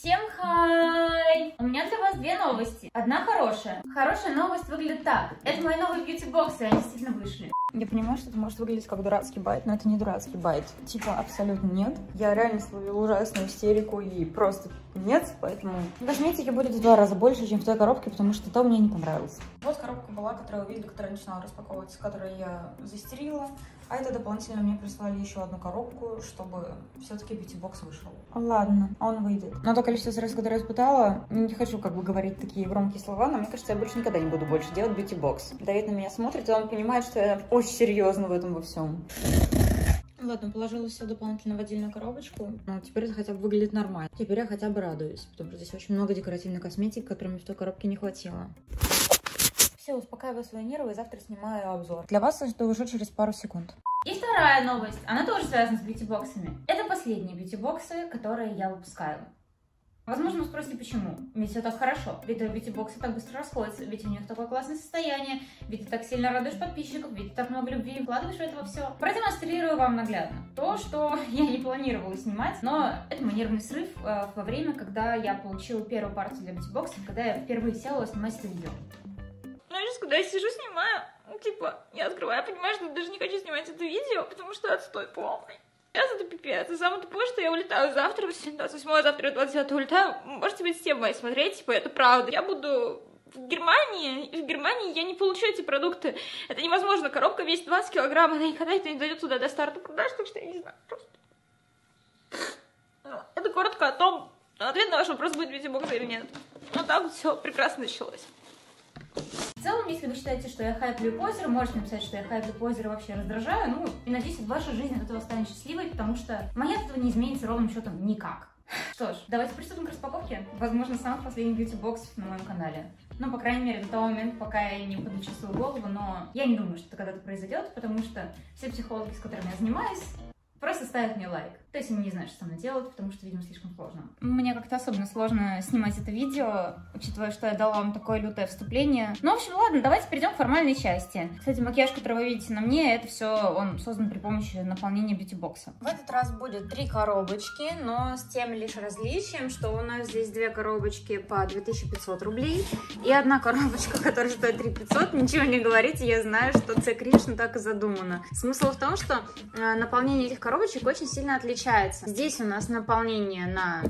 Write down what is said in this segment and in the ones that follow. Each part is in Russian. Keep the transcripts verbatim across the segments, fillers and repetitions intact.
Всем хай! У меня для вас две новости. Одна хорошая. Хорошая новость выглядит так. Это мои новые бьюти-боксы, они действительно вышли. Я понимаю, что это может выглядеть как дурацкий байт, но это не дурацкий байт. Типа, абсолютно нет. Я реально словила ужасную истерику и просто нет, поэтому косметики будет в два раза больше, чем в той коробке, потому что то мне не понравилось. Вот коробка была, которую вы видели, которая начинала распаковываться, которую я застерила. А это дополнительно мне прислали еще одну коробку, чтобы все-таки бьюти-бокс вышел. Ладно, он выйдет. Но то количество раз, которое я испытала, не хочу как бы говорить такие громкие слова, но мне кажется, я больше никогда не буду больше делать бьюти-бокс. Давид на меня смотрит, и он понимает, что я очень серьезно в этом во всем. Ладно, положила все дополнительно в отдельную коробочку. Но теперь это хотя бы выглядит нормально. Теперь я хотя бы радуюсь, потому что здесь очень много декоративной косметики, которой мне в той коробке не хватило. Все, успокаиваю свои нервы и завтра снимаю обзор. Для вас это уже через пару секунд. И вторая новость, она тоже связана с бьюти-боксами. Это последние бьюти-боксы, которые я выпускаю. Возможно, вы спросите, почему? Ведь все так хорошо, ведь бьюти-боксы так быстро расходятся, ведь у них такое классное состояние, ведь ты так сильно радуешь подписчиков, ведь ты так много любви вкладываешь в это во все. Продемонстрирую вам наглядно то, что я не планировала снимать, но это мой нервный срыв э, во время, когда я получила первую партию для бьюти-бокса, когда я впервые села снимать это видео. Ну, сейчас, когда я сижу, снимаю, ну, типа, я открываю, понимаю, что даже не хочу снимать это видео, потому что отстой полный. Сейчас это пипец. И самое тупое, что я улетаю завтра, двадцать восьмого, завтра двадцать девятого улетаю. Можете быть все мои смотреть, типа, это правда. Я буду в Германии, и в Германии я не получу эти продукты. Это невозможно. Коробка весит двадцать килограмм, она никогда это не дойдет туда до старта продаж, так что я не знаю, просто. Ну, это коротко о том, ответ на ваш вопрос, будет бьюти-бокс или нет. Ну, так вот все прекрасно началось. В целом, если вы считаете, что я хайплю позер, можете написать, что я хайплю позер и вообще раздражаю. Ну, и надеюсь, ваша жизнь от этого станет счастливой, потому что моя от этого не изменится ровным счетом никак. Что ж, давайте приступим к распаковке, возможно, самых последних бьюти-боксов на моем канале. Ну, по крайней мере, до того момента, пока я не подключу свою голову, но я не думаю, что это когда-то произойдет, потому что все психологи, с которыми я занимаюсь, просто ставят мне лайк. То есть они не знают, что со мной делать, потому что, видимо, слишком сложно. Мне как-то особенно сложно снимать это видео, учитывая, что я дала вам такое лютое вступление. Ну, в общем, ладно, давайте перейдем к формальной части. Кстати, макияж, который вы видите на мне, это все он создан при помощи наполнения бьюти-бокса. В этот раз будет три коробочки, но с тем лишь различием, что у нас здесь две коробочки по две тысячи пятьсот рублей и одна коробочка, которая стоит три тысячи пятьсот. Ничего не говорите, я знаю, что Це Кришна так и задумано. Смысл в том, что э, наполнение этих коробочек очень сильно отличается. Здесь у нас наполнение на...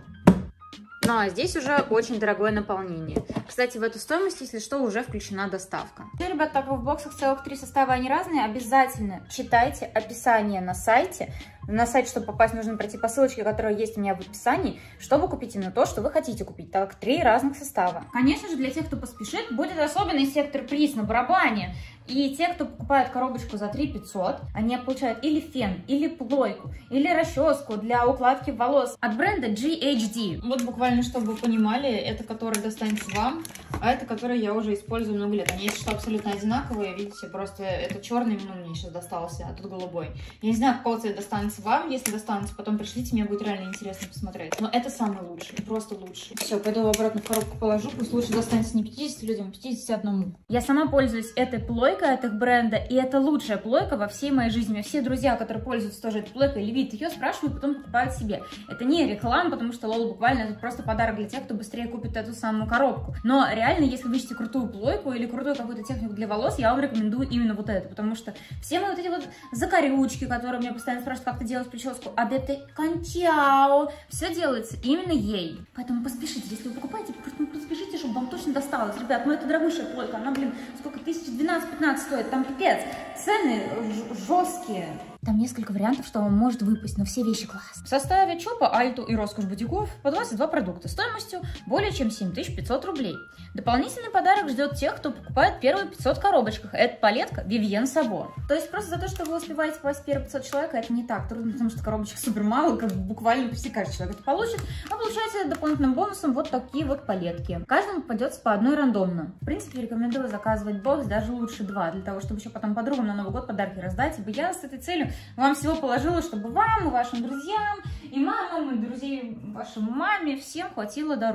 Ну, а здесь уже очень дорогое наполнение. Кстати, в эту стоимость, если что, уже включена доставка. Все, ребят, так как в боксах целых три состава, они разные, обязательно читайте описание на сайте. На сайт, чтобы попасть, нужно пройти по ссылочке, которая есть у меня в описании, чтобы купить именно то, что вы хотите купить, так как три разных состава. Конечно же, для тех, кто поспешит, будет особенный сектор приз на барабане. И те, кто покупает коробочку за три тысячи пятьсот, они получают или фен, или плойку, или расческу для укладки волос от бренда джи эйч ди. Вот буквально, чтобы вы понимали, это который достанется вам, а это который я уже использую много лет. Они, если что, абсолютно одинаковые, видите, просто это черный, ну, мне сейчас достался, а тут голубой. Я не знаю, какого цвета достанется вам, если достанется, потом пришлите, мне будет реально интересно посмотреть. Но это самый лучший, просто лучший. Все, пойду обратно в коробку положу, пусть лучше достанется не пятидесяти людям, а пятидесяти одному. Я сама пользуюсь этой плойкой от их бренда, и это лучшая плойка во всей моей жизни. Все друзья, которые пользуются тоже этой плойкой или видят ее, спрашивают, потом покупают себе. Это не реклама, потому что Лола буквально это просто подарок для тех, кто быстрее купит эту самую коробку. Но реально, если вы ищете крутую плойку или крутую какую-то технику для волос, я вам рекомендую именно вот эту, потому что все мои вот эти вот закорючки, которые меня постоянно спрашивают, как ты делаешь прическу, адепты кончао, все делается именно ей. Поэтому поспешите, если вы покупаете, просто поспешите, чтобы вам точно досталось. Ребят, ну это дорогущая плойка, она, блин, сколько, тысяч двенадцать-пятнадцать стоит, там пипец, цены жесткие. Там несколько вариантов, что вам может выпасть, но все вещи класс. В составе Чопа, Альту и Роскошь Бутиков по двадцать два продукта стоимостью более чем семь тысяч пятьсот рублей. Дополнительный подарок ждет тех, кто покупает первые пятьсот коробочках. Это палетка Vivienne Sabor. То есть просто за то, что вы успеваете попасть в первые пятьсот человек, это не так трудно, потому что коробочек супер мало, как буквально почти каждый человек это получит. А получаете дополнительным бонусом вот такие вот палетки. Каждому попадется по одной рандомно. В принципе, рекомендую заказывать бокс, даже лучше два, для того, чтобы еще потом подругам на Новый год подарки раздать. Ибо я с этой целью вам всего положила, чтобы вам и вашим друзьям, и мамам, и друзей вашей маме всем хватило даров.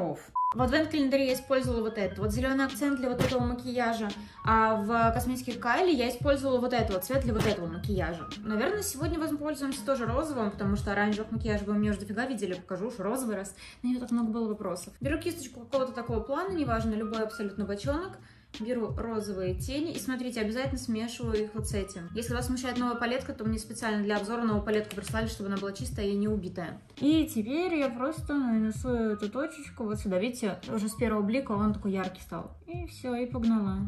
В адвент-календаре я использовала вот это, вот зеленый акцент для вот этого макияжа, а в косметике Kylie я использовала вот этот вот цвет для вот этого макияжа. Наверное, сегодня воспользуемся тоже розовым, потому что оранжевых макияжей вы мне уже дофига видели, покажу уж розовый раз. На нее так много было вопросов. Беру кисточку какого-то такого плана, неважно, любой абсолютно бочонок. Беру розовые тени и смотрите, обязательно смешиваю их вот с этим. Если вас смущает новая палетка, то мне специально для обзора новую палетку прислали, чтобы она была чистая и не убитая. И теперь я просто нанесу эту точечку вот сюда. Видите, уже с первого блика он такой яркий стал. И все, и погнала.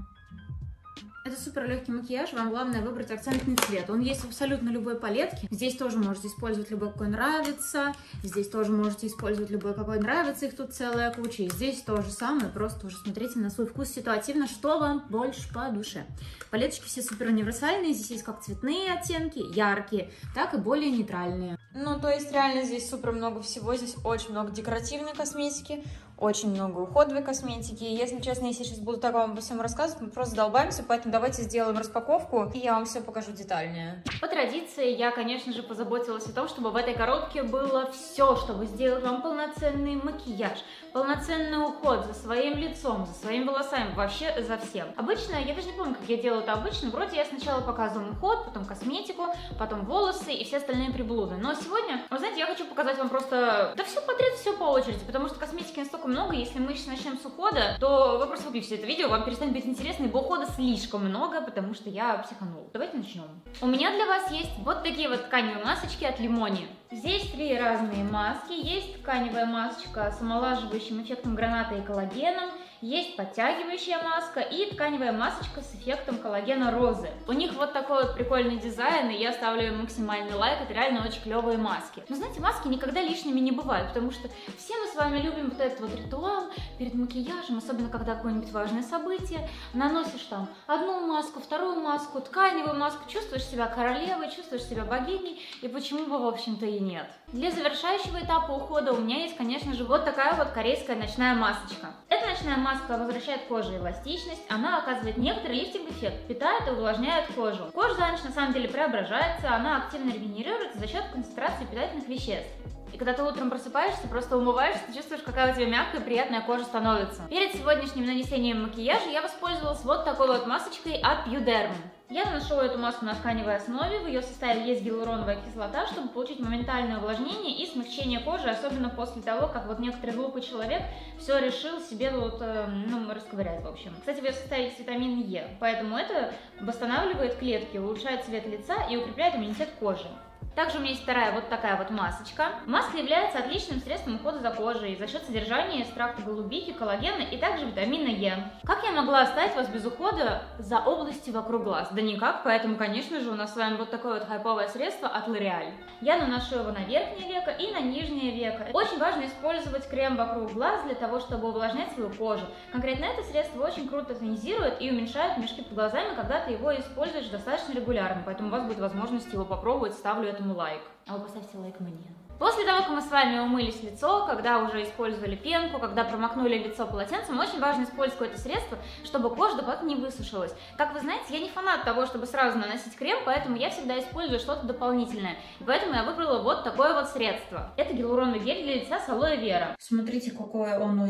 Это супер легкий макияж, вам главное выбрать акцентный цвет. Он есть в абсолютно любой палетке. Здесь тоже можете использовать любой, какой нравится. Здесь тоже можете использовать любой, какой нравится. Их тут целая куча. И здесь то же самое, просто уже смотрите на свой вкус ситуативно, что вам больше по душе. Палеточки все супер универсальные. Здесь есть как цветные оттенки, яркие, так и более нейтральные. Ну, то есть реально здесь супер много всего. Здесь очень много декоративной косметики, очень много уходовой косметики. И, если честно, если я сейчас буду так вам обо всем рассказывать, мы просто долбаемся, поэтому давайте сделаем распаковку, и я вам все покажу детальнее. По традиции, я, конечно же, позаботилась о том, чтобы в этой коробке было все, чтобы сделать вам полноценный макияж, полноценный уход за своим лицом, за своими волосами, вообще за всем. Обычно, я даже не помню, как я делаю это обычно, вроде я сначала показываю уход, потом косметику, потом волосы и все остальные приблуды. Но сегодня, вы знаете, я хочу показать вам просто, да все подряд, все по очереди, потому что косметики настолько много, если мы сейчас начнем с ухода, то вы просто выключите это видео, вам перестанет быть интересно, ибо ухода слишком много, потому что я психанула. Давайте начнем. У меня для вас есть вот такие вот тканевые масочки от Лимони. Здесь три разные маски. Есть тканевая масочка с омолаживающим эффектом граната и коллагеном, есть подтягивающая маска и тканевая масочка с эффектом коллагена розы. У них вот такой вот прикольный дизайн, и я ставлю максимальный лайк, это реально очень клевые маски. Но знаете, маски никогда лишними не бывают, потому что все мы с вами любим вот этот вот ритуал перед макияжем, особенно когда какое-нибудь важное событие. Наносишь там одну маску, вторую маску, тканевую маску, чувствуешь себя королевой, чувствуешь себя богиней, и почему бы, в общем-то, и нет. Для завершающего этапа ухода у меня есть, конечно же, вот такая вот корейская ночная масочка. Эта ночная маска возвращает коже эластичность, она оказывает некоторый лифтинг-эффект, питает и увлажняет кожу. Кожа за ночь на самом деле преображается, она активно регенерируется за счет концентрации питательных веществ. И когда ты утром просыпаешься, просто умываешься, ты чувствуешь, какая у тебя мягкая и приятная кожа становится. Перед сегодняшним нанесением макияжа я воспользовалась вот такой вот масочкой от Bioderm. Я наношу эту маску на тканевой основе, в ее составе есть гиалуроновая кислота, чтобы получить моментальное увлажнение и смягчение кожи, особенно после того, как вот некоторый глупый человек все решил себе вот, ну, расковырять, в общем. Кстати, в ее составе есть витамин Е, поэтому это восстанавливает клетки, улучшает цвет лица и укрепляет иммунитет кожи. Также у меня есть вторая вот такая вот масочка. Маска является отличным средством ухода за кожей за счет содержания экстракта голубики, коллагена и также витамина Е. Как я могла оставить вас без ухода за области вокруг глаз? Да никак, поэтому, конечно же, у нас с вами вот такое вот хайповое средство от L'Oréal. Я наношу его на верхнее веко и на нижнее веко. Очень важно использовать крем вокруг глаз для того, чтобы увлажнять свою кожу. Конкретно это средство очень круто тонизирует и уменьшает мешки под глазами, когда ты его используешь достаточно регулярно, поэтому у вас будет возможность его попробовать, ставлю этому лайк. А вы поставьте лайк мне. После того, как мы с вами умылись лицо, когда уже использовали пенку, когда промокнули лицо полотенцем, очень важно использовать какое-то средство, чтобы кожа дополнительно не высушилась. Как вы знаете, я не фанат того, чтобы сразу наносить крем, поэтому я всегда использую что-то дополнительное. И поэтому я выбрала вот такое вот средство. Это гиалуроновый гель для лица с алоэ вера. Смотрите, какое оно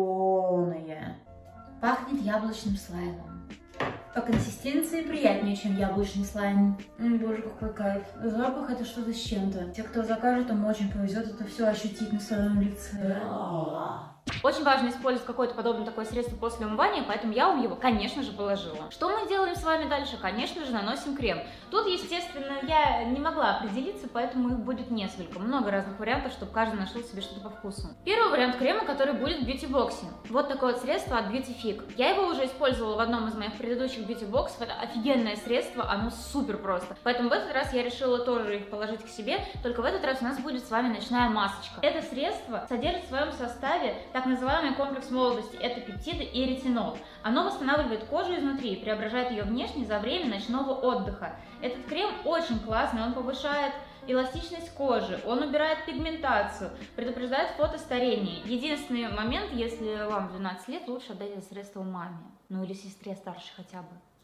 зеленое. Пахнет яблочным слаймом. По консистенции приятнее, чем яблочный слайм. М, боже, какой кайф. Запах — это что-то с чем-то. Те, кто закажет, им очень повезет это все ощутить на своем лице. Очень важно использовать какое-то подобное такое средство после умывания, поэтому я вам его, конечно же, положила. Что мы делаем с вами дальше? Конечно же, наносим крем. Тут, естественно, я не могла определиться, поэтому их будет несколько. Много разных вариантов, чтобы каждый нашел себе что-то по вкусу. Первый вариант крема, который будет в бьюти-боксе. Вот такое вот средство от Beautyfic. Я его уже использовала в одном из моих предыдущих бьюти-боксов. Это офигенное средство, оно супер просто. Поэтому в этот раз я решила тоже их положить к себе, только в этот раз у нас будет с вами ночная масочка. Это средство содержит в своем составе так называемый комплекс молодости, это пептиды и ретинол. Оно восстанавливает кожу изнутри и преображает ее внешне за время ночного отдыха. Этот крем очень классный, он повышает эластичность кожи, он убирает пигментацию, предупреждает фотостарение. Единственный момент, если вам двенадцать лет, лучше отдать это средство маме, ну или сестре старшей хотя бы.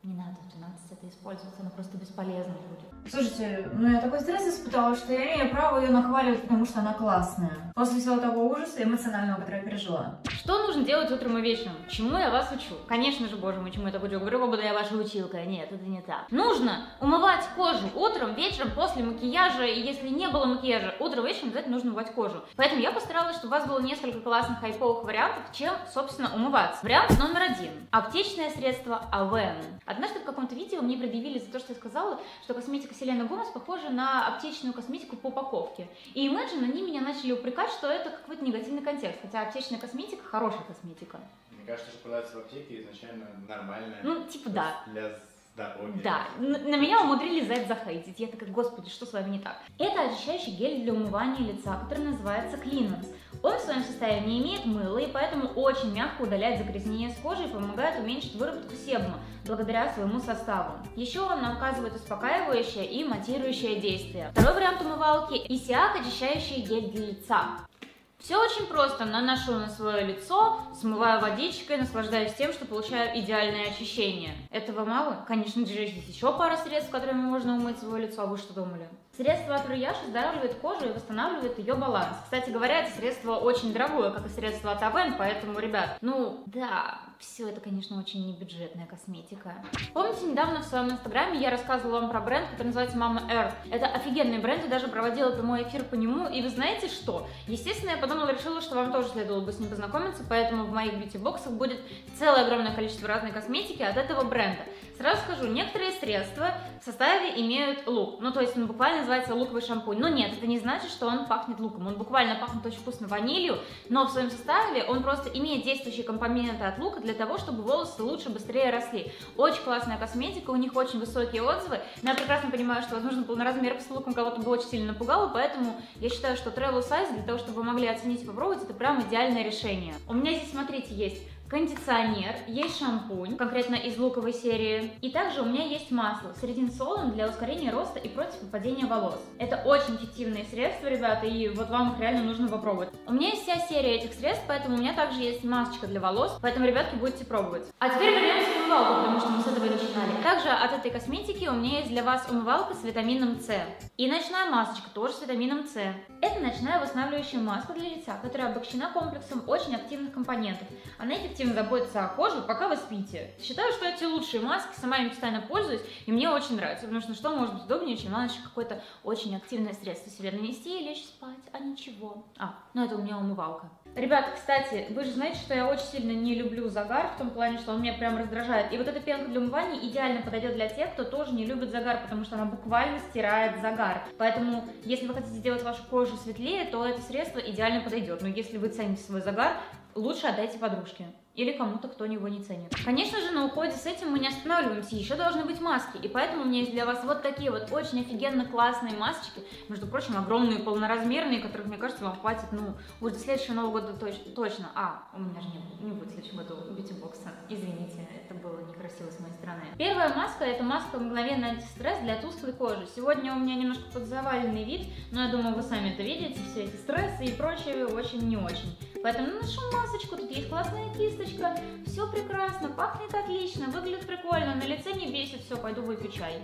Не надо в двенадцать это использовать, оно просто бесполезно будет. Слушайте, ну я такой стресс испытала, что я имею право ее нахваливать, потому что она классная. После всего того ужаса эмоционального, который я пережила. Что нужно делать утром и вечером? Чему я вас учу? Конечно же, боже мой, чему я так учу? Говорю, буду я ваша училка. Нет, это не так. Нужно умывать кожу утром, вечером, после макияжа. И если не было макияжа, утром, вечером обязательно нужно умывать кожу. Поэтому я постаралась, чтобы у вас было несколько классных хайповых вариантов, чем, собственно, умываться. Вариант номер один. Аптечное средство Avène. Однажды в каком-то видео мне предъявили за то, что я сказала, что косметика Селена Гомес похожа на аптечную косметику по упаковке. И Imagine, они меня начали упрекать, что это какой-то негативный контекст, хотя аптечная косметика хорошая косметика. Мне кажется, что продается в аптеке изначально нормальная. Ну, типа да. Для здоровья. Да, на, на меня умудрились за это захейтить. Я такая, господи, что с вами не так? Это очищающий гель для умывания лица, который называется Cleanance. Он в своем составе не имеет мыла, и поэтому очень мягко удаляет загрязнение с кожи и помогает уменьшить выработку себума благодаря своему составу. Еще он оказывает успокаивающее и матирующее действие. Второй вариант умывалки – Исиак очищающий гель для лица. Все очень просто. Наношу на свое лицо, смываю водичкой, наслаждаюсь тем, что получаю идеальное очищение. Этого мало? Конечно же, есть еще пара средств, которыми можно умыть свое лицо. А вы что думали? Средство от Руяж оздоравливает кожу и восстанавливает ее баланс. Кстати говоря, это средство очень дорогое, как и средство от Avène, поэтому, ребят, ну да, все это, конечно, очень небюджетная косметика. Помните, недавно в своем инстаграме я рассказывала вам про бренд, который называется Mama Earth. Это офигенный бренд, я даже проводила прямой эфир по нему, и вы знаете что? Естественно, я подумала, решила, что вам тоже следовало бы с ним познакомиться, поэтому в моих бьюти-боксах будет целое огромное количество разной косметики от этого бренда. Сразу скажу, некоторые средства в составе имеют лук, ну то есть он буквально называется луковый шампунь. Но нет, это не значит, что он пахнет луком. Он буквально пахнет очень вкусно ванилью, но в своем составе он просто имеет действующие компоненты от лука для того, чтобы волосы лучше, быстрее росли. Очень классная косметика, у них очень высокие отзывы. Но я прекрасно понимаю, что, возможно, полноразмерка с луком кого-то бы очень сильно напугала, поэтому я считаю, что travel size для того, чтобы вы могли оценить и попробовать, это прям идеальное решение. У меня здесь, смотрите, есть кондиционер, есть шампунь, конкретно из луковой серии, и также у меня есть масло с рединсолом для ускорения роста и против выпадения волос. Это очень эффективные средства, ребята, и вот вам их реально нужно попробовать. У меня есть вся серия этих средств, поэтому у меня также есть масочка для волос, поэтому, ребятки, будете пробовать. А теперь вернемся к умывалку, потому что мы с этого и начинали. Также от этой косметики у меня есть для вас умывалка с витамином С. И ночная масочка тоже с витамином С. Это ночная восстанавливающая маска для лица, которая обогащена комплексом очень активных компонентов. Она эффективно заботится о коже, пока вы спите. Считаю, что эти лучшие маски, сама ими постоянно пользуюсь, и мне очень нравится, потому что что может быть удобнее, чем на ночь какое-то очень активное средство себе нанести и лечь спать, а ничего. А, ну это у меня умывалка. Ребята, кстати, вы же знаете, что я очень сильно не люблю загар, в том плане, что он меня прям раздражает. И вот эта пенка для умывания идеально подойдет для тех, кто тоже не любит загар, потому что она буквально стирает загар. Поэтому, если вы хотите сделать вашу кожу светлее, то это средство идеально подойдет. Но если вы цените свой загар, лучше отдайте подружке. Или кому-то, кто его не ценит. Конечно же, на уходе с этим мы не останавливаемся, еще должны быть маски. И поэтому у меня есть для вас вот такие вот очень офигенно классные масочки. Между прочим, огромные, полноразмерные, которых, мне кажется, вам хватит, ну, уже до следующего Нового года точ точно. А, у меня же не, не будет в следующем году бьюти-бокса. Извините, это было некрасиво с моей стороны. Первая маска — это маска мгновенный антистресс для тусклой кожи. Сегодня у меня немножко подзаваленный вид, но я думаю, вы сами это видите, все эти стрессы и прочее очень не очень. Поэтому наношу масочку, тут есть классная кисточка, все прекрасно, пахнет отлично, выглядит прикольно, на лице не бесит, все, пойду выпью чай.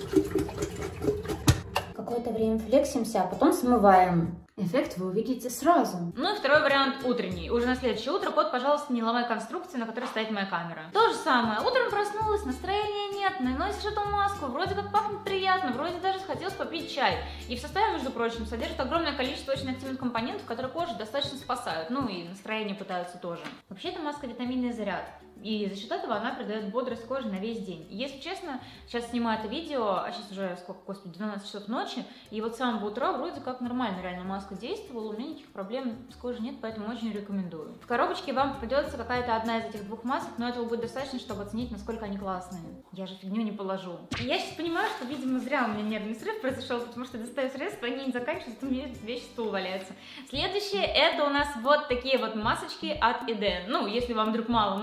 Какое-то время флексимся, а потом смываем. Эффект вы увидите сразу. Ну и второй вариант утренний. Уже на следующее утро, кот, пожалуйста, не ломай конструкции, на которой стоит моя камера. То же самое. Утром проснулась, настроения нет, наносишь эту маску, вроде как пахнет приятно, вроде даже захотелось попить чай. И в составе, между прочим, содержит огромное количество очень активных компонентов, которые кожу достаточно спасают. Ну и настроение пытаются тоже. Вообще, эта маска витаминный заряд. И за счет этого она придает бодрость коже на весь день. И если честно, сейчас снимаю это видео, а сейчас уже, сколько, господи, двенадцать часов ночи, и вот с самого утра вроде как нормально реально маска действовала, у меня никаких проблем с кожей нет, поэтому очень рекомендую. В коробочке вам попадется какая-то одна из этих двух масок, но этого будет достаточно, чтобы оценить, насколько они классные. Я же фигню не положу. И я сейчас понимаю, что, видимо, зря у меня нервный срыв произошел, потому что достаю средства, они не заканчиваются, у меня весь стул валяется. Следующее, это у нас вот такие вот масочки от Eden. Ну, если вам вдруг мало масок,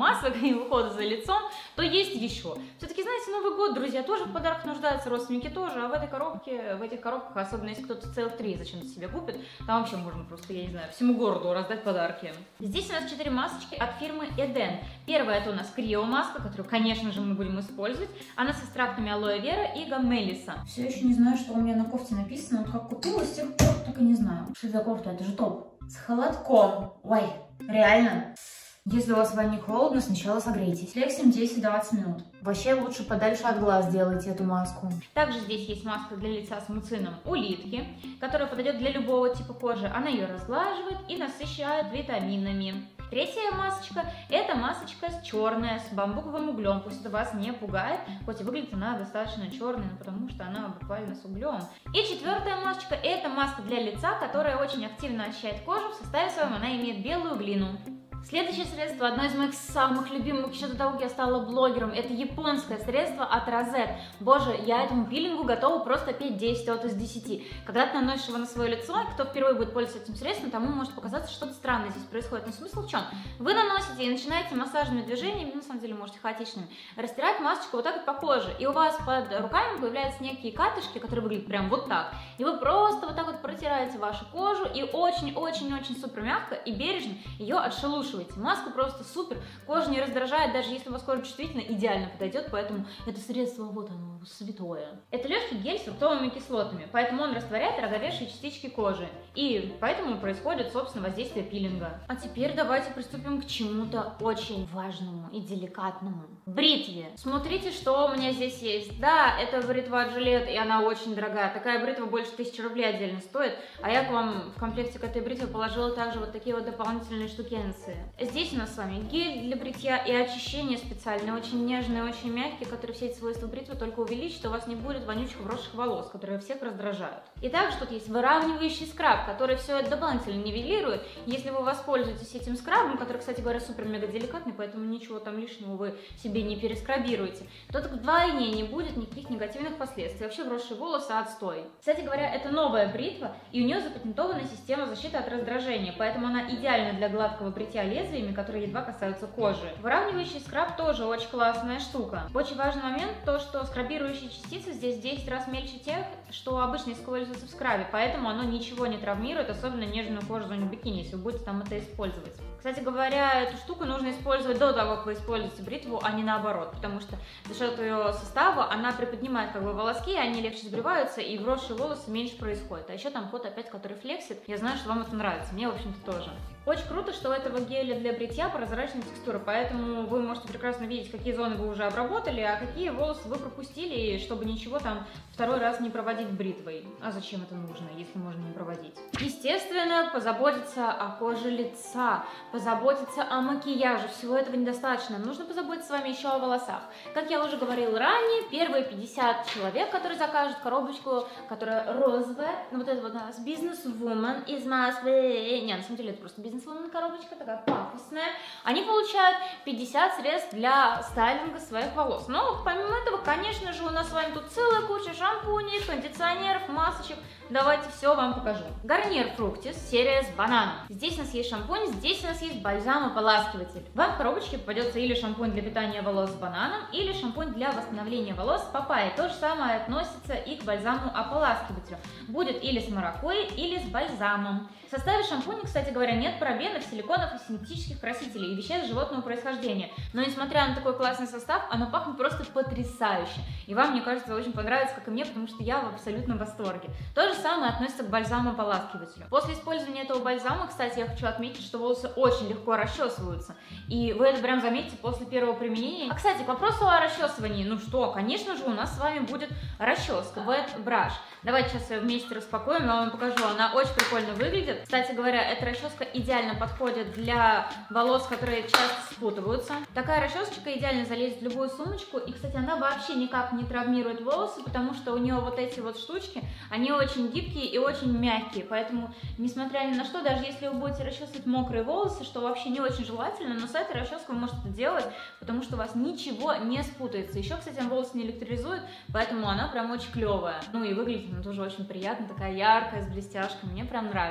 и ухода за лицом, то есть еще. Все-таки, знаете, Новый год, друзья тоже в подарках нуждаются, родственники тоже, а в этой коробке, в этих коробках, особенно если кто-то целых три зачем-то себе купит, там вообще можно просто, я не знаю, всему городу раздать подарки. Здесь у нас четыре масочки от фирмы Эден. Первая это у нас Крио маска, которую, конечно же, мы будем использовать. Она с экстрактами алоэ вера и гамелиса. Все еще не знаю, что у меня на кофте написано, вот как купила, с тех пор так и не знаю. Что это за кофта? Это же топ. С холодком. Ой, реально. Если у вас в ванне холодно, сначала согрейтесь. Флексим десять-двадцать минут. Вообще лучше подальше от глаз делайте эту маску. Также здесь есть маска для лица с муцином улитки, которая подойдет для любого типа кожи. Она ее разглаживает и насыщает витаминами. Третья масочка – это масочка черная с бамбуковым углем. Пусть это вас не пугает, хоть и выглядит она достаточно черной, но потому что она буквально с углем. И четвертая масочка – это маска для лица, которая очень активно очищает кожу. В составе своем она имеет белую глину. Следующее средство, одно из моих самых любимых еще до того, как я стала блогером, это японское средство от Розет. Боже, я этому пилингу готова просто петь десять от из десяти. Когда ты наносишь его на свое лицо, кто впервые будет пользоваться этим средством, тому может показаться что-то странное здесь происходит. Но смысл в чем? Вы наносите и начинаете массажными движениями, на самом деле можете хаотичными, растирать масочку вот так вот по коже. И у вас под руками появляются некие катышки, которые выглядят прям вот так. И вы просто вот так вот протираете вашу кожу и очень-очень-очень супер мягко и бережно ее отшелушиваете. Маска просто супер, кожа не раздражает, даже если у вас кожа чувствительна, идеально подойдет, поэтому это средство, вот оно, святое. Это легкий гель с фруктовыми кислотами, поэтому он растворяет роговевшие частички кожи, и поэтому происходит, собственно, воздействие пилинга. А теперь давайте приступим к чему-то очень важному и деликатному. Бритве. Смотрите, что у меня здесь есть. Да, это бритва от Gillette, и она очень дорогая. Такая бритва больше тысячи рублей отдельно стоит, а я к вам в комплекте к этой бритве положила также вот такие вот дополнительные штукенции. Здесь у нас с вами гель для бритья и очищения специальный, очень нежный, очень мягкий, который все эти свойства бритвы только увеличит, у вас не будет вонючих вросших волос, которые всех раздражают. И также тут есть выравнивающий скраб, который все это дополнительно нивелирует. Если вы воспользуетесь этим скрабом, который, кстати говоря, супер-мега деликатный, поэтому ничего там лишнего вы себе не перескрабируете, то так вдвойне не будет никаких негативных последствий. Вообще вросшие волосы отстой. Кстати говоря, это новая бритва, и у нее запатентована система защиты от раздражения, поэтому она идеальна для гладкого бритья лезвиями, которые едва касаются кожи. Выравнивающий скраб тоже очень классная штука. Очень важный момент то, что скрабирующие частицы здесь в десять раз мельче тех, что обычно используется в скрабе, поэтому оно ничего не травмирует, особенно нежную кожу в зоне бикини, если вы будете там это использовать. Кстати говоря, эту штуку нужно использовать до того, как вы используете бритву, а не наоборот, потому что за счет ее состава она приподнимает как бы волоски, они легче сбриваются, и вросшие волосы меньше происходит. А еще там кот опять, который флексит. Я знаю, что вам это нравится, мне, в общем-то, тоже. Очень круто, что у этого геля для бритья прозрачная текстура, поэтому вы можете прекрасно видеть, какие зоны вы уже обработали, а какие волосы вы пропустили, чтобы ничего там второй раз не проводить бритвой. А зачем это нужно, если можно не проводить? Естественно, позаботиться о коже лица, позаботиться о макияже. Всего этого недостаточно. Нужно позаботиться с вами еще о волосах. Как я уже говорила ранее, первые пятьдесят человек, которые закажут коробочку, которая розовая, ну вот это вот у нас бизнес-вумен из Москвы. Не, на самом деле это просто бизнес-вумен коробочка, такая пафосная. Они получают пятьдесят средств для стайлинга своих волос. Но помимо этого, конечно же, у нас с вами тут целая куча шампуней, кондиционеров, масочек. Давайте все вам покажу. Гарниер Fructis, серия с бананом. Здесь у нас есть шампунь, здесь у нас есть бальзам-ополаскиватель. Вам в коробочке попадется или шампунь для питания волос с бананом, или шампунь для восстановления волос с папайей. То же самое относится и к бальзаму-ополаскивателю. Будет или с маракуйей, или с бальзамом. В составе шампуня, кстати говоря, нет парабенов, силиконов и синтетических красителей и веществ животного происхождения. Но несмотря на такой классный состав, оно пахнет просто потрясающе. И вам, мне кажется, очень понравится, как и мне, потому что я в абсолютном восторге. То же самое относится к бальзаму-ополаскивателю. После использования этого бальзама, кстати, я хочу отметить, что волосы очень легко расчесываются. И вы это прям заметите после первого применения. А, кстати, к вопросу о расчесывании. Ну что, конечно же, у нас с вами будет расческа Wet Brush. Давайте сейчас ее вместе распакуем, я вам покажу. Она очень прикольно выглядит. Кстати говоря, эта расческа идеально подходит для волос, которые часто спутываются. Такая расчесочка идеально залезет в любую сумочку. И, кстати, она вообще никак не травмирует волосы, потому что у нее вот эти вот штучки, они очень гибкие и очень мягкие. Поэтому, несмотря ни на что, даже если вы будете расчесывать мокрые волосы, что вообще не очень желательно, но с этой расческой вы можете это делать, потому что у вас ничего не спутается. Еще, кстати, волосы не электризует, поэтому она прям очень клевая. Ну и выглядит она тоже очень приятно, такая яркая, с блестяшками. Мне прям нравится.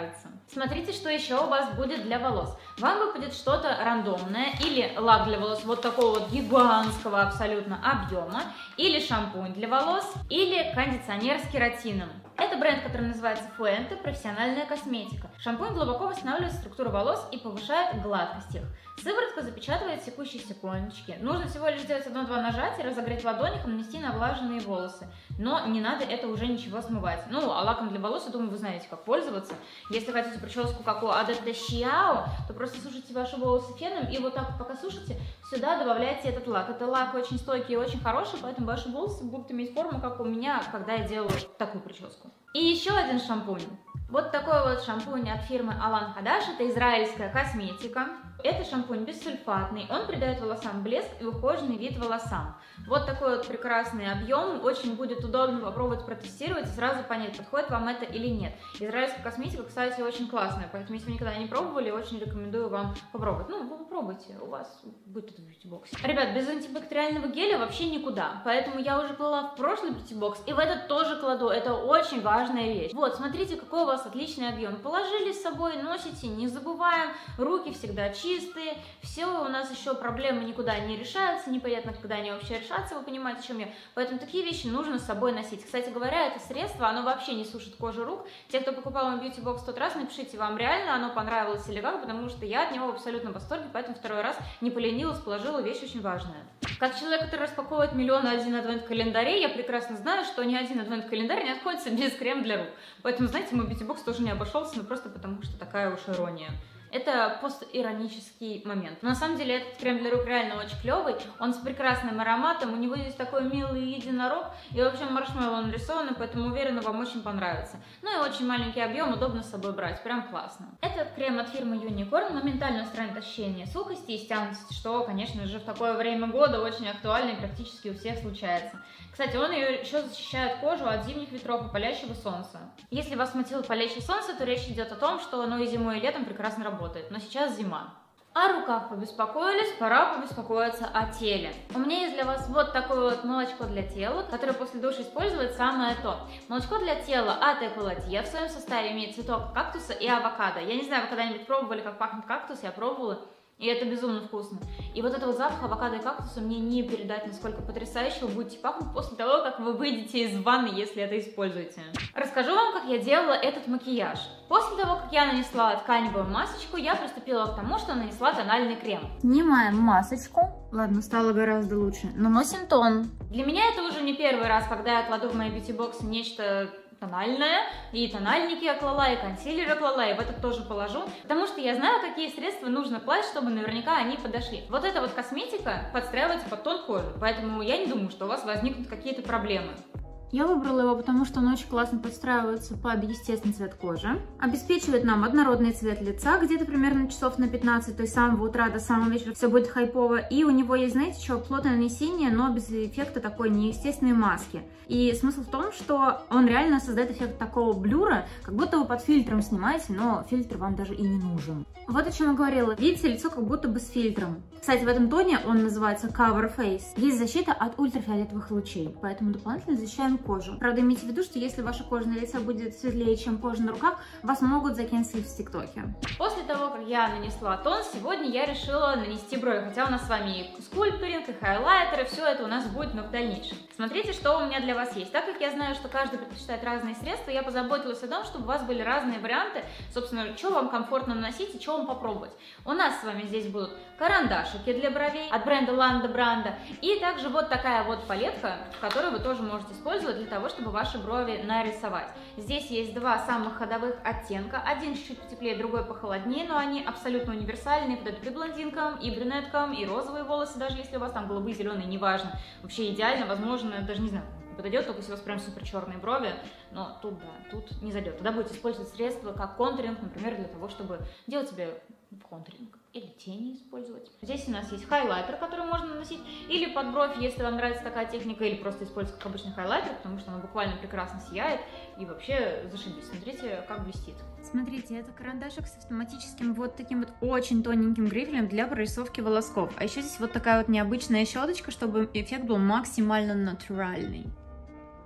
Смотрите, что еще у вас будет для волос. Вам выпадет что-то рандомное, или лак для волос вот такого вот гигантского абсолютно объема, или шампунь для волос, или кондиционер с кератином. Это бренд, который называется Fuente, профессиональная косметика. Шампунь глубоко восстанавливает структуру волос и повышает гладкость их. Сыворотка запечатывает секущиеся кончики. Нужно всего лишь сделать одно-два нажатия, разогреть в ладонях и нанести на влажные волосы. Но не надо это уже ничего смывать. Ну, а лаком для волос, я думаю, вы знаете, как пользоваться. Если хотите прическу, как у Adepto Xiao, то просто сушите ваши волосы феном и вот так вот, пока сушите, сюда добавляйте этот лак. Это лак очень стойкий и очень хороший, поэтому ваши волосы будут иметь форму, как у меня, когда я делаю такую прическу. И еще один шампунь. Вот такой вот шампунь от фирмы Alan Hadash, это израильская косметика. Это шампунь бессульфатный, он придает волосам блеск и ухоженный вид волосам. Вот такой вот прекрасный объем, очень будет удобно попробовать протестировать и сразу понять, подходит вам это или нет. Израильская косметика, кстати, очень классная, поэтому если вы никогда не пробовали, очень рекомендую вам попробовать. Ну, вы попробуйте, у вас будет это в бьюти-боксе. Ребят, без антибактериального геля вообще никуда, поэтому я уже клала в прошлый бьюти-бокс и в этот тоже кладу, это очень важная вещь. Вот, смотрите, какой у вас отличный объем. Положили с собой, носите, не забываем, руки всегда чистые. Чистые, все у нас еще проблемы никуда не решаются, непонятно, когда они вообще решатся, вы понимаете, о чем я. Поэтому такие вещи нужно с собой носить. Кстати говоря, это средство, оно вообще не сушит кожу рук. Те, кто покупал мой бьюти-бокс в тот раз, напишите, вам реально оно понравилось или как, потому что я от него в абсолютном восторге, поэтому второй раз не поленилась, положила вещь очень важная. Как человек, который распаковывает миллион один адвент-календарей, я прекрасно знаю, что ни один адвент-календарь не обходится без крема для рук. Поэтому, знаете, мой бьюти-бокс тоже не обошелся, но просто потому что такая уж ирония. Это постиронический момент. Но на самом деле этот крем для рук реально очень клевый. Он с прекрасным ароматом. У него здесь такой милый единорог. И вообще маршмеллоу нарисован, поэтому уверена, вам очень понравится. Ну и очень маленький объем, удобно с собой брать. Прям классно. Этот крем от фирмы Unicorn моментально устраняет ощущение сухости и стянутости, что, конечно же, в такое время года очень актуально и практически у всех случается. Кстати, он ее еще защищает кожу от зимних ветров и палящего солнца. Если вас смутило палящее солнце, то речь идет о том, что оно и зимой, и летом прекрасно работает. Но сейчас зима. О руках побеспокоились, пора побеспокоиться о теле. У меня есть для вас вот такое вот молочко для тела, которое после душа использует самое то. Молочко для тела от Эколатье. В своем составе имеет цветок кактуса и авокадо. Я не знаю, вы когда-нибудь пробовали, как пахнет кактус, я пробовала. И это безумно вкусно. И вот этот запах авокадо и кактуса мне не передать, насколько потрясающе вы будете пахнуть после того, как вы выйдете из ванны, если это используете. Расскажу вам, как я делала этот макияж. После того, как я нанесла тканевую масочку, я приступила к тому, что нанесла тональный крем. Снимаем масочку. Ладно, стало гораздо лучше. Наносим тон. Для меня это уже не первый раз, когда я кладу в мои бьюти-боксы нечто тональное, и тональники я клала, и консилер я клала, и в этот тоже положу, потому что я знаю, какие средства нужно класть, чтобы наверняка они подошли. Вот эта вот косметика подстраивается под тон кожи, поэтому я не думаю, что у вас возникнут какие-то проблемы. Я выбрала его, потому что он очень классно подстраивается под естественный цвет кожи, обеспечивает нам однородный цвет лица, где-то примерно часов на пятнадцать, то есть с самого утра до самого вечера все будет хайпово, и у него есть, знаете, что, плотное нанесение, но без эффекта такой неестественной маски. И смысл в том, что он реально создает эффект такого блюра, как будто вы под фильтром снимаете, но фильтр вам даже и не нужен. Вот о чем я говорила. Видите, лицо как будто бы с фильтром. Кстати, в этом тоне он называется Cover Face. Есть защита от ультрафиолетовых лучей, поэтому дополнительно защищаем кожу. Правда, имейте в виду, что если ваша кожа на лице будет светлее, чем кожа на руках, вас могут закенселить в ТикТоке. После того, как я нанесла тон, сегодня я решила нанести брови, хотя у нас с вами и скульпторинг, и хайлайтеры, все это у нас будет, но в дальнейшем. Смотрите, что у меня для вас есть. Так как я знаю, что каждый предпочитает разные средства, я позаботилась о том, чтобы у вас были разные варианты, собственно, что вам комфортно наносить и что вам попробовать. У нас с вами здесь будут карандашики для бровей от бренда Landa Branda, и также вот такая вот палетка, которую вы тоже можете использовать для того, чтобы ваши брови нарисовать. Здесь есть два самых ходовых оттенка, один чуть-чуть потеплее, другой похолоднее, но они абсолютно универсальные, подойдут и блондинкам, и брюнеткам, и розовые волосы, даже если у вас там голубые, зеленые, неважно, вообще идеально, возможно, даже не знаю, подойдет, только если у вас прям супер черные брови, но тут, да, тут не зайдет. Тогда будете использовать средства как контуринг, например, для того, чтобы делать себе контуринг или тени использовать. Здесь у нас есть хайлайтер, который можно наносить или под бровь, если вам нравится такая техника, или просто использовать как обычный хайлайтер, потому что он буквально прекрасно сияет и вообще зашибись. Смотрите, как блестит. Смотрите, это карандашик с автоматическим вот таким вот очень тоненьким грифелем для прорисовки волосков. А еще здесь вот такая вот необычная щеточка, чтобы эффект был максимально натуральный.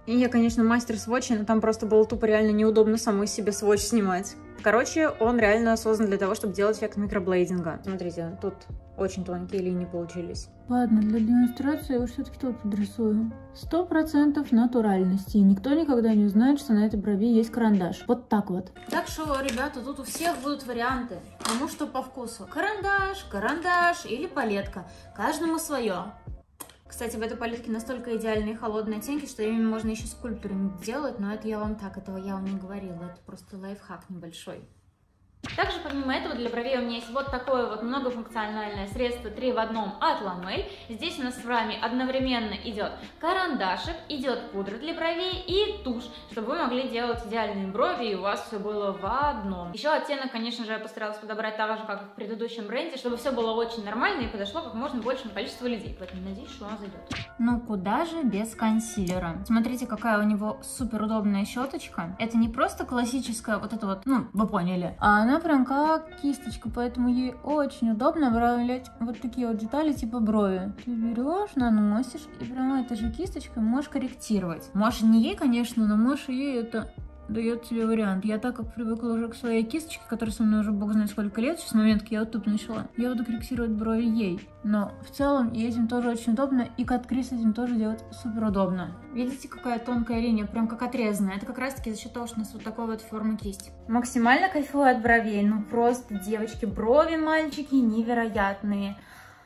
И я, конечно, мастер сводча, но там просто было тупо реально неудобно самой себе сводч снимать. Короче, он реально создан для того, чтобы делать эффект микроблейдинга. Смотрите, тут очень тонкие линии получились. Ладно, для демонстрации я его все-таки тут подрисую. Сто процентов натуральности. Никто никогда не узнает, что на этой брови есть карандаш. Вот так вот. Так что, ребята, тут у всех будут варианты. Кому что по вкусу. Карандаш, карандаш или палетка. Каждому свое. Кстати, в этой палетке настолько идеальные холодные оттенки, что ими можно еще скульптурами делать, но это я вам так, этого я вам не говорила. Это просто лайфхак небольшой. Также, помимо этого, для бровей у меня есть вот такое вот многофункциональное средство три в одном от Ламель. Здесь у нас с вами одновременно идет карандашик, идет пудра для бровей и тушь, чтобы вы могли делать идеальные брови, и у вас все было в одном. Еще оттенок, конечно же, я постаралась подобрать так же, как и в предыдущем бренде, чтобы все было очень нормально и подошло как можно большему количеству людей. Поэтому надеюсь, что она зайдет. Ну куда же без консилера? Смотрите, какая у него супер удобная щеточка. Это не просто классическая вот эта вот, ну, вы поняли, а она прям как кисточка, поэтому ей очень удобно обрамлять вот такие вот детали типа брови. Ты берешь, наносишь, и прямо этой же кисточкой можешь корректировать. Можешь не ей, конечно, но можешь ей это... дает тебе вариант. Я так как привыкла уже к своей кисточке, которая со мной уже бог знает сколько лет, с момента, как я вот тут начала, я буду корректировать брови ей. Но в целом и этим тоже очень удобно, и кат-кри с этим тоже делать супер удобно. Видите, какая тонкая линия, прям как отрезанная. Это как раз таки за счет того, что у нас вот такой вот формы кисть. Максимально кайфую от бровей, ну просто, девочки, брови, мальчики, невероятные.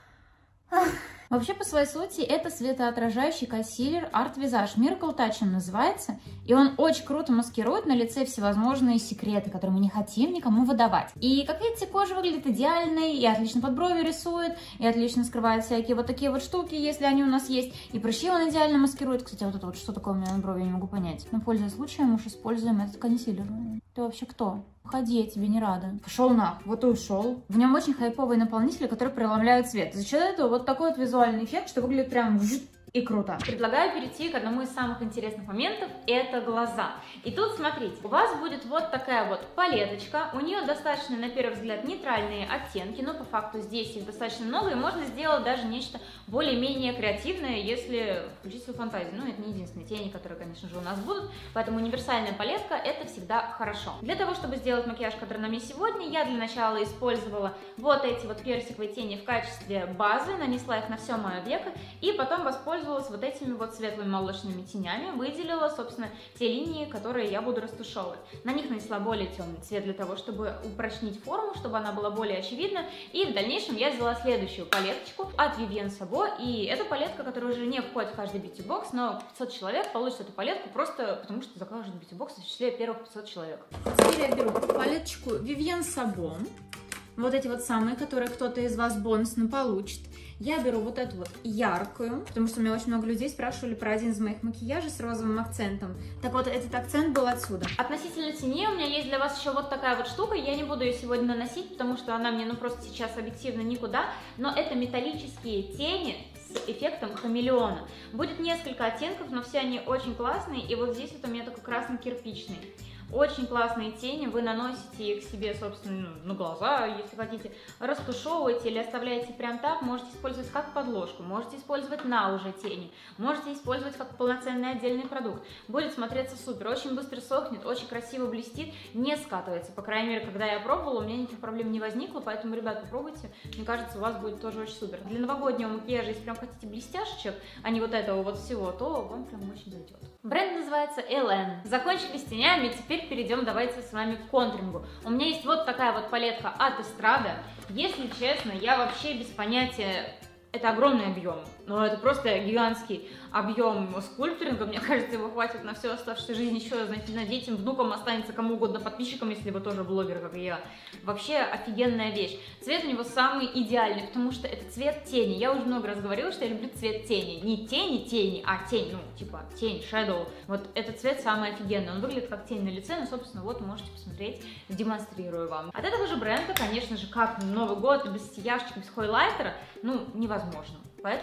Ах. Вообще, по своей сути, это светоотражающий консилер Art Visage. Miracle Touch он называется. И он очень круто маскирует на лице всевозможные секреты, которые мы не хотим никому выдавать. И, как видите, кожа выглядит идеальной, и отлично под брови рисует, и отлично скрывает всякие вот такие вот штуки, если они у нас есть. И прыщи он идеально маскирует. Кстати, вот это вот, что такое у меня на брови, я не могу понять. Но, пользуясь случаем, уж используем этот консилер. Ты вообще кто? Уходи, я тебе не рада. Пошел нах, вот и ушел. В нем очень хайповые наполнители, которые преломляют цвет. За счет этого вот такой вот визуальный эффект, что выглядит прям и круто. Предлагаю перейти к одному из самых интересных моментов, это глаза. И тут, смотрите, у вас будет вот такая вот палеточка, у нее достаточно, на первый взгляд, нейтральные оттенки, но по факту здесь их достаточно много, и можно сделать даже нечто более-менее креативное, если включить свою фантазию. Ну, это не единственные тени, которые, конечно же, у нас будут, поэтому универсальная палетка — это всегда хорошо. Для того, чтобы сделать макияж, который на мне сегодня, я для начала использовала вот эти вот персиковые тени в качестве базы, нанесла их на все мое веко, и потом воспользовалась вот этими вот светлыми молочными тенями, выделила, собственно, те линии, которые я буду растушевывать. На них нанесла более темный цвет для того, чтобы упрочнить форму, чтобы она была более очевидна. И в дальнейшем я взяла следующую палеточку от Vivienne Sabo, и это палетка, которая уже не входит в каждый бьюти-бокс, но пятьсот человек получит эту палетку просто потому, что закажут бьюти-бокс в числе первых пятисот человек. Теперь я беру палеточку Vivienne Sabo, вот эти вот самые, которые кто-то из вас бонусно получит. Я беру вот эту вот яркую, потому что у меня очень много людей спрашивали про один из моих макияжей с розовым акцентом. Так вот, этот акцент был отсюда. Относительно теней у меня есть для вас еще вот такая вот штука. Я не буду ее сегодня наносить, потому что она мне, ну, просто сейчас объективно никуда. Но это металлические тени с эффектом хамелеона. Будет несколько оттенков, но все они очень классные. И вот здесь вот у меня такой красно-кирпичный. Очень классные тени, вы наносите их себе, собственно, на глаза, если хотите, растушевываете или оставляете прям так, можете использовать как подложку, можете использовать на уже тени, можете использовать как полноценный отдельный продукт. Будет смотреться супер, очень быстро сохнет, очень красиво блестит, не скатывается. По крайней мере, когда я пробовала, у меня никаких проблем не возникло, поэтому, ребят, попробуйте, мне кажется, у вас будет тоже очень супер. Для новогоднего макияжа, если прям хотите блестяшечек, а не вот этого вот всего, то вам прям очень зайдет. Бренд называется эл эн. Закончили с тенями, теперь перейдем давайте с вами к контурингу. У меня есть вот такая вот палетка от Эстрада. Если честно, я вообще без понятия... Это огромный объем, но это просто гигантский объем скульптуринга. Мне кажется, его хватит на всю оставшуюся жизнь еще, знаете, на детям, внукам, останется кому угодно подписчикам, если вы тоже блогер, как и я. Вообще офигенная вещь. Цвет у него самый идеальный, потому что это цвет тени. Я уже много раз говорила, что я люблю цвет тени. Не тени, тени, а тень, ну, типа тень, shadow. Вот этот цвет самый офигенный. Он выглядит как тень на лице, но, собственно, вот можете посмотреть, демонстрирую вам. От этого же бренда, конечно же, как Новый год, без сияшечек, без хайлайтера, ну, невозможно. Поэтому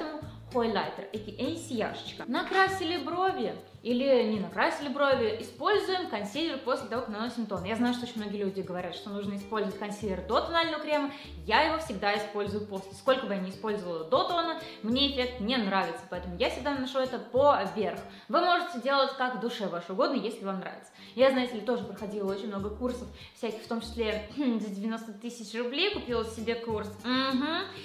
хайлайтер, а.к.а. сияшечка. Накрасили брови или не накрасили брови, используем консилер после того, как наносим тон. Я знаю, что очень многие люди говорят, что нужно использовать консилер до тонального крема. Я его всегда использую после. Сколько бы я ни использовала до тона, мне эффект не нравится, поэтому я всегда наношу это поверх. Вы можете делать как в душе ваше угодно, если вам нравится. Я, знаете ли, тоже проходила очень много курсов всяких, в том числе за девяносто тысяч рублей купила себе курс. Угу.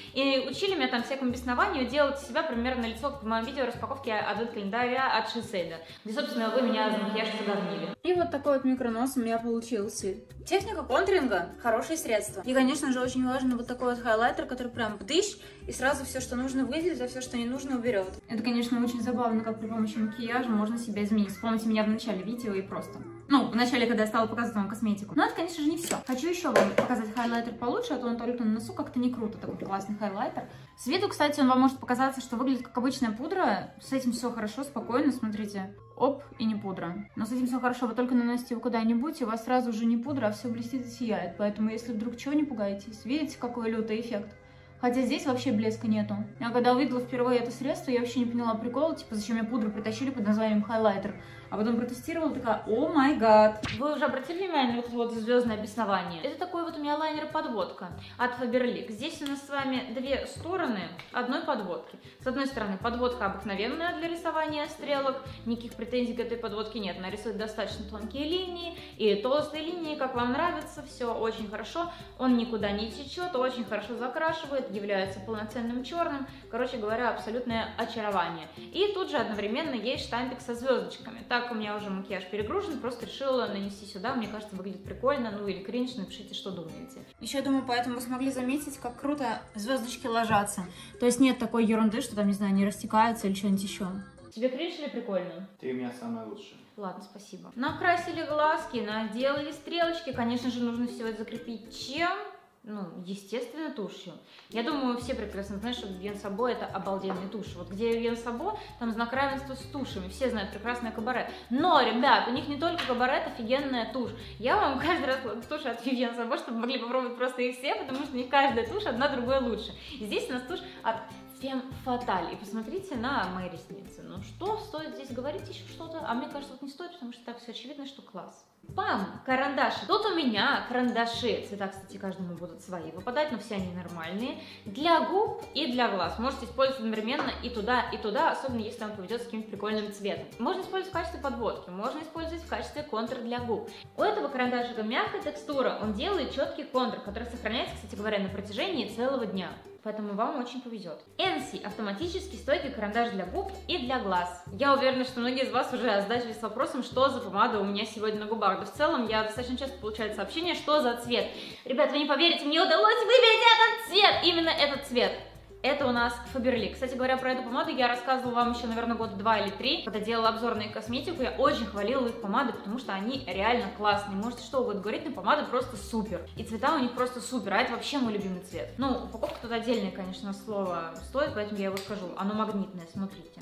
И учили меня там всякому беснованию делать себя примерно лицо, как в моем видео распаковки адвент-календаря от Шисейда, где, собственно, вы меня за макияж загорнили. И вот такой вот микронос у меня получился. Техника контуринга – хорошее средство. И, конечно же, очень важен вот такой вот хайлайтер, который прям бдыщ, и сразу все, что нужно, выделит, а все, что не нужно, уберет. Это, конечно, очень забавно, как при помощи макияжа можно себя изменить. Вспомните меня в начале видео и просто. Ну, в начале, когда я стала показывать вам косметику. Но это, конечно же, не все. Хочу еще вам показать хайлайтер получше, а то он только на носу как-то не круто. Такой классный хайлайтер. С виду, кстати, он вам может показаться, что выглядит как обычная пудра. С этим все хорошо, спокойно, смотрите. Оп, и не пудра. Но с этим все хорошо, вы только наносите его куда-нибудь, и у вас сразу же не пудра, а все блестит и сияет. Поэтому, если вдруг чего, не пугайтесь. Видите, какой лютый эффект? Хотя здесь вообще блеска нету. Я когда увидела впервые это средство, я вообще не поняла прикола, типа, зачем мне пудру притащили под названием хайлайтер. А потом протестировала, такая, о май гад. Вы уже обратили внимание на вот это вот звездное беснование? Это такой вот у меня лайнер-подводка от Faberlic. Здесь у нас с вами две стороны одной подводки. С одной стороны, подводка обыкновенная для рисования стрелок. Никаких претензий к этой подводке нет. Она рисует достаточно тонкие линии и толстые линии, как вам нравится. Все очень хорошо. Он никуда не течет, очень хорошо закрашивает, является полноценным черным. Короче говоря, абсолютное очарование. И тут же одновременно есть штампик со звездочками. Так у меня уже макияж перегружен, просто решила нанести сюда. Мне кажется, выглядит прикольно. Ну или кринж, напишите, что думаете. Еще, я думаю, поэтому вы смогли заметить, как круто звездочки ложатся. То есть нет такой ерунды, что там, не знаю, не растекается или что-нибудь еще. Тебе кринж или прикольно? Ты у меня самая лучшая. Ладно, спасибо. Накрасили глазки, наделали стрелочки. Конечно же, нужно все это закрепить чем? Ну, естественно, тушью. Я думаю, все прекрасно знают, что Вивьен Сабо это обалденная тушь. Вот где Вивьен Сабо, там знак равенства с тушами. Все знают прекрасное кабаре. Но, ребят, у них не только кабаре, это офигенная тушь. Я вам каждый раз кладу тушь от Вивьен Сабо, чтобы могли попробовать просто их все, потому что у них каждая тушь одна другой лучше. И здесь у нас тушь от Femme Fatale. И посмотрите на мои ресницы. Ну что стоит здесь говорить еще что-то? А мне кажется, вот не стоит, потому что так все очевидно, что класс. Пам! Карандаши. Тут у меня карандаши. Цвета, кстати, каждому будут свои выпадать, но все они нормальные. Для губ и для глаз. Можете использовать одновременно и туда, и туда, особенно если вам поведет с каким-то прикольным цветом. Можно использовать в качестве подводки, можно использовать в качестве контура для губ. У этого карандашика мягкая текстура, он делает четкий контур, который сохраняется, кстати говоря, на протяжении целого дня. Поэтому вам очень повезет. Энси – автоматически стойкий карандаш для губ и для глаз. Я уверена, что многие из вас уже задались вопросом, что за помада у меня сегодня на губах. Да в целом, я достаточно часто получаю сообщение, что за цвет. Ребят, вы не поверите, мне удалось выбрать этот цвет! Именно этот цвет. Это у нас Faberlic. Кстати говоря, про эту помаду я рассказывала вам еще, наверное, года два или три, когда делала обзор на их косметику. Я очень хвалила их помады, потому что они реально классные. Можете что угодно говорить, но помада просто супер. И цвета у них просто супер, а это вообще мой любимый цвет. Ну, упаковка тут отдельное, конечно, слово стоит, поэтому я его скажу. Оно магнитное, смотрите.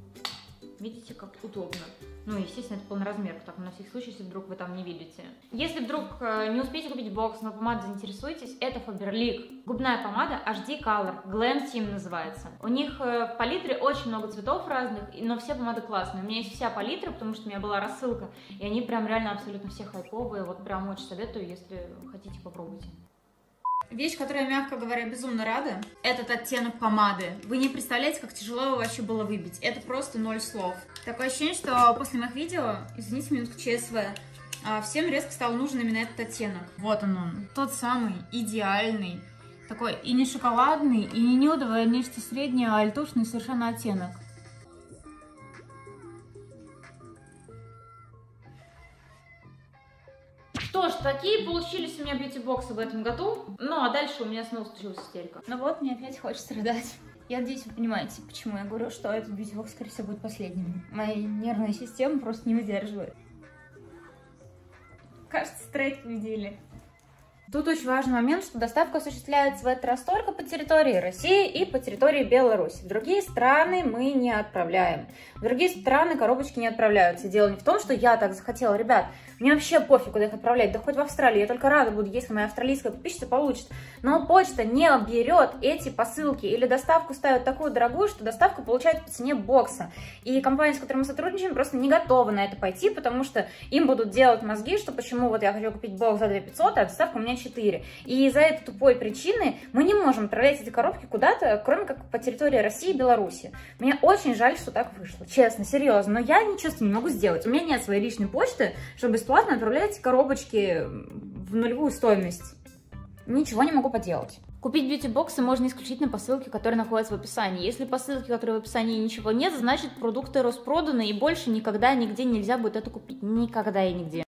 Видите, как удобно. Ну, естественно, это полноразмерка, так, на всякий случай, если вдруг вы там не видите. Если вдруг э, не успеете купить бокс, но помадой заинтересуетесь, это Faberlic. Губная помада эйч ди Color, Glam Team называется. У них э, в палитре очень много цветов разных, но все помады классные. У меня есть вся палитра, потому что у меня была рассылка, и они прям реально абсолютно все хайповые. Вот прям очень советую, если хотите, попробуйте. Вещь, которой я, мягко говоря, безумно рада, этот оттенок помады. Вы не представляете, как тяжело его вообще было выбить. Это просто ноль слов. Такое ощущение, что после моих видео, извините, минутку ЧСВ, всем резко стал нужен именно этот оттенок. Вот он он. Тот самый идеальный. Такой и не шоколадный, и не нюдовый, а нечто среднее, а альтушный совершенно оттенок. Что ж, такие получились у меня бьюти-боксы в этом году. Ну, а дальше у меня снова случилась истерика. Ну вот, мне опять хочется рыдать. Я надеюсь, вы понимаете, почему я говорю, что этот бьюти-бокс, скорее всего, будет последним. Моя нервная система просто не выдерживает. Кажется, стрейт победили. Тут очень важный момент, что доставка осуществляется в этот раз только по территории России и по территории Беларуси. В другие страны мы не отправляем. В другие страны коробочки не отправляются. Дело не в том, что я так захотела. Ребят, мне вообще пофиг, куда их отправлять. Да хоть в Австралию. Я только рада буду, если моя австралийская подписчица получит. Но почта не берет эти посылки. Или доставку ставят такую дорогую, что доставка получается по цене бокса. И компания, с которой мы сотрудничаем, просто не готова на это пойти, потому что им будут делать мозги, что почему вот я хочу купить бокс за две тысячи пятьсот, а доставка у меня четыре. И из-за этой тупой причины мы не можем отправлять эти коробки куда-то, кроме как по территории России и Беларуси. Мне очень жаль, что так вышло. Честно, серьезно. Но я ничего с ним не могу сделать. У меня нет своей личной почты, чтобы бесплатно отправлять эти коробочки в нулевую стоимость. Ничего не могу поделать. Купить бьюти-боксы можно исключительно по ссылке, которая находится в описании. Если по ссылке, которая в описании, ничего нет, значит продукты распроданы и больше никогда нигде нельзя будет это купить. Никогда и нигде.